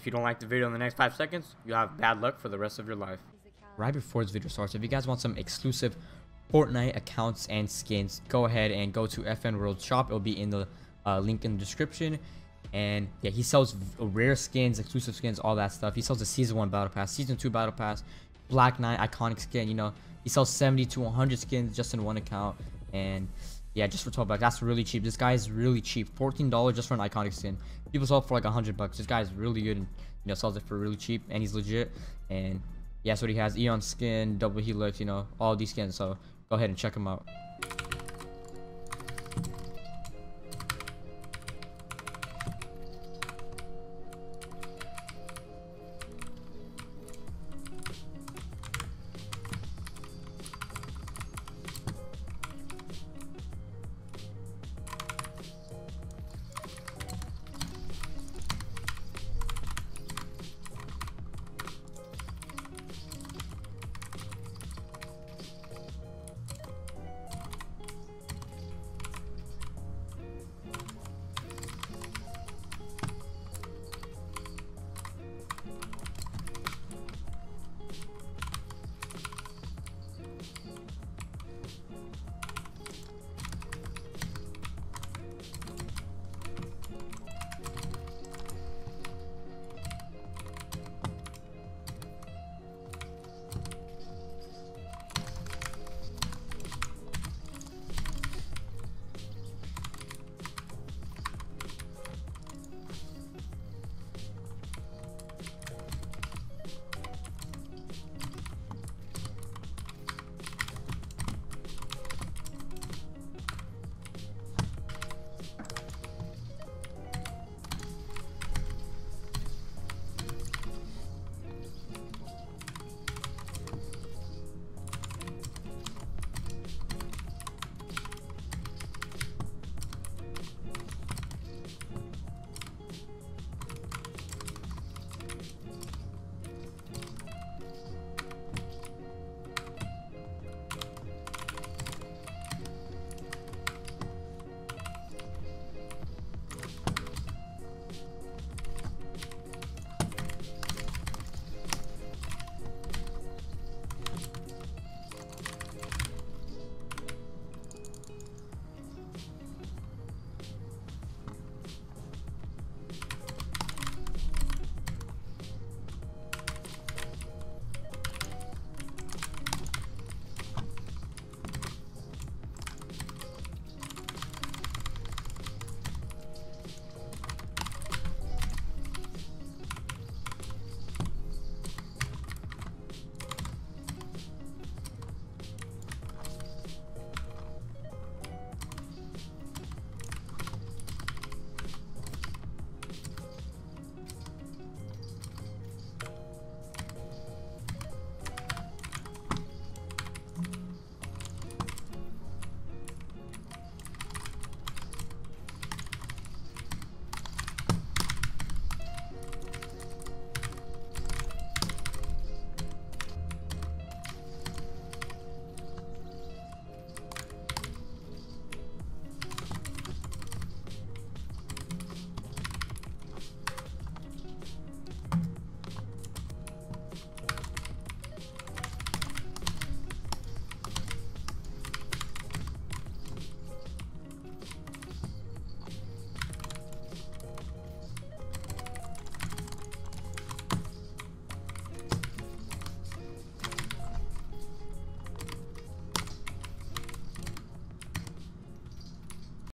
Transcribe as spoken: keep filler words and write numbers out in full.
If you don't like the video in the next five seconds, you'll have bad luck for the rest of your life. Right before this video starts, if you guys want some exclusive Fortnite accounts and skins, go ahead and go to F N World Shop. It'll be in the uh, link in the description. And yeah, he sells rare skins, exclusive skins, all that stuff. He sells the season one battle pass, season two battle pass, Black Knight iconic skin. You know, he sells seventy to one hundred skins just in one account. And yeah, just for twelve bucks, that's really cheap. This guy is really cheap. fourteen dollars just for an iconic skin. People sell it for like one hundred bucks. This guy is really good and, you know, sells it for really cheap, and he's legit. And yeah, that's what he has. Eon skin, double helix, you know, all these skins. So go ahead and check him out.